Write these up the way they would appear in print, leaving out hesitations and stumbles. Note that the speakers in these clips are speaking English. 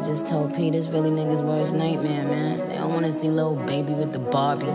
just told P this really niggas' worst nightmare, man. They don't wanna see Lil Baby with the Barbie.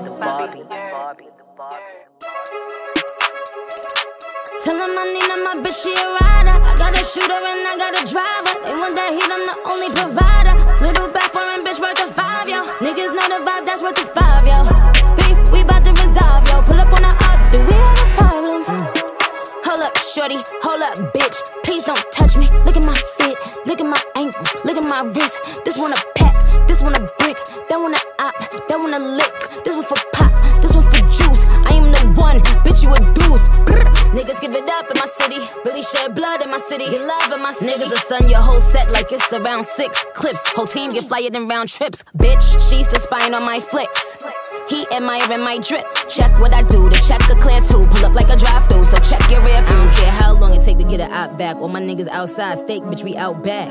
Tell him I need my bitch, she a rider. I got a shooter and I got a driver. They want that heat, I'm the only provider. Little back foreign bitch worth a 5, yo. Niggas know the vibe, that's worth a 5, yo. Beef, we bout to resolve, yo. Pull up on the up, do we have a problem? Hold up, shorty, hold up, bitch. Please don't touch me. Look at my fit, look at my ankles, look at my wrist. This one a pack, this one a brick, that one a op, that one a lick. This one for pop, this one for juice. I am the one, bitch, you a deuce. Niggas give it up in my city, really shed blood in my city, get love in my city. Niggas will sun your whole set like it's around 6 clips. Whole team get flyer than round trips. Bitch, she's the spine on my flicks. He admiring my drip. Check what I do, the check a clear too. Pull up like a drive-through, so check your rear view. I don't care how long it take to get it out back. All my niggas outside, steak, bitch, we out back.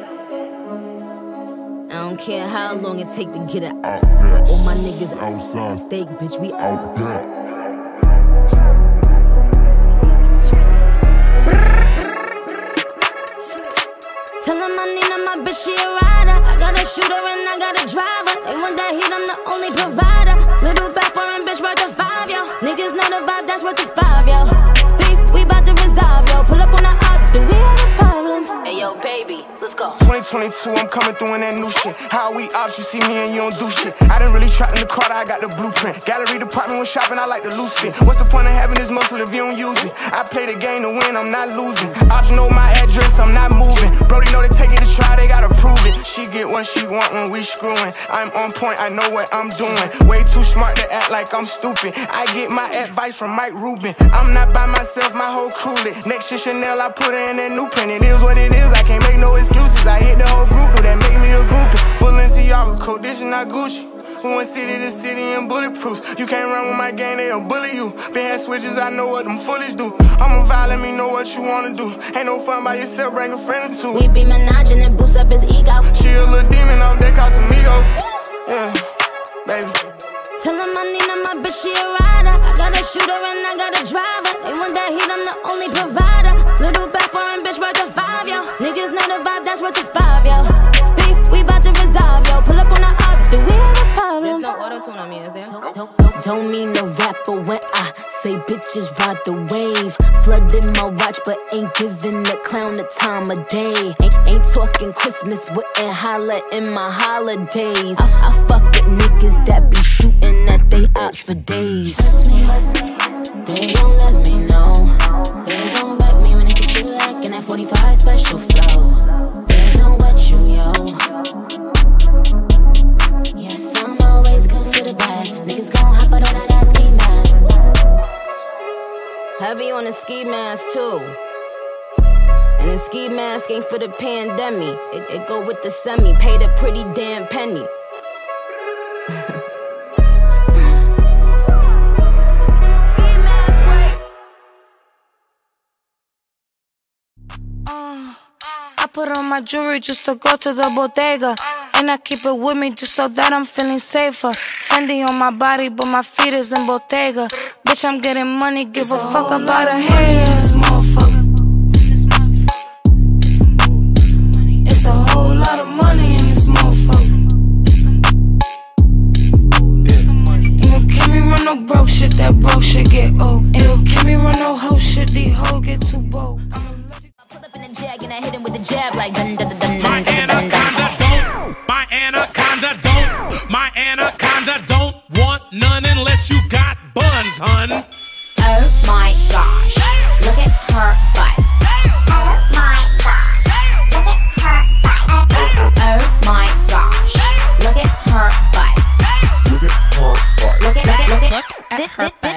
I don't care how long it take to get it out back. All my niggas outside, steak, bitch, we out back. Tell him I need my bitch, she a rider. I got a shooter and I got a driver. They want that heat, I'm the only provider. Little back foreign bitch worth a 5, yo. Niggas know the vibe, that's worth a 5, yo. Beef, we bout to resolve, yo. Pull up on the up, do we have a problem? Hey, yo, baby, let's go. 2022, I'm coming through in that new shit. How we ops, you see me and you don't do shit. I didn't really try in the car, I got the blueprint. Gallery department when shopping, I like to lose it. What's the point of having this muscle if you don't use it? I play the game to win, I'm not losing. Ops know my address, I'm not moving. Brody know they take it to try, they gotta prove it. She get what she want when we screwing. I'm on point, I know what I'm doing. Way too smart to act like I'm stupid. I get my advice from Mike Rubin. I'm not by myself, my whole crew lit. Next to Chanel, I put her in that new print. It is what it is, I can't make no excuses. I hit the whole group, that make me a groupie. Balenciaga coat, this is not Gucci. We went city to city and bulletproof. You can't run with my gang, they'll bully you. Been had switches, I know what them foolish do. I'm a vibe, let me know what you wanna do. Ain't no fun by yourself, bring a friend or two. We be menaging and boost up his ego. She a little demon off that Casamigo. Yeah, baby. Tell him I need my bitch, she a rider. I got a shooter and I got a driver. They want that heat, I'm the only provider. Little back foreign bitch worth a 5, yo. Niggas know the vibe, that's worth a 5, yo. Beef, we bout to resolve, yo. Pull up on the up, do we have a problem? There's no auto-tune on me, is there? Don't mean no rapper when I say bitches ride the wave. Flooding my watch, but ain't giving the clown the time of day. Ain't talking Christmas, wouldn't holla in my holidays. I fuck with niggas that be shooting at they ops for days. They gon' let me know. They gon' wreck me when they get you like in that 45 special flow. They gon' wet you, yo. Yes, I'm always good for the bag. Niggas gon' hop out on that ski mask. Heavy on the ski mask too. And the ski mask ain't for the pandemic. It go with the semi. Paid a pretty damn penny. I put on my jewelry just to go to the bodega. And I keep it with me just so that I'm feeling safer. Fendi on my body, but my feet is in Bottega. Bitch, I'm getting money, give a fuck about a haters, motherfucker. It's a whole lot of money in this motherfucker. You can't me run no broke shit, that broke shit get old. And you can't me run no hoe shit, these hoes get too bold. Pull up in the jag and I hit him with the jab like dun dun dun dun My dun dun dun. anaconda don't. My anaconda don't want none unless you got buns, hun. Oh my gosh, look at her butt. Oh my gosh, look at her butt. Oh my gosh, look at her butt. Look at her butt. Look at her butt.